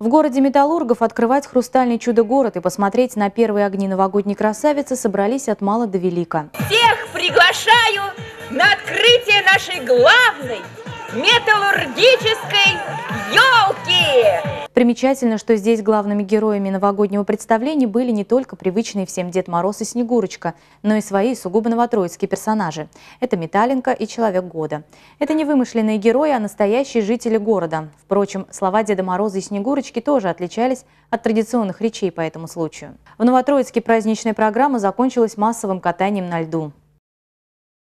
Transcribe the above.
В городе Металлургов открывать хрустальный чудо-город и посмотреть на первые огни новогодней красавицы собрались от мала до велика. Всех приглашаю на открытие нашей главной металлургической елки! Примечательно, что здесь главными героями новогоднего представления были не только привычные всем Дед Мороз и Снегурочка, но и свои сугубо новотроицкие персонажи. Это Металинка и Человек года. Это не вымышленные герои, а настоящие жители города. Впрочем, слова Деда Мороза и Снегурочки тоже отличались от традиционных речей по этому случаю. В Новотроицке праздничная программа закончилась массовым катанием на льду.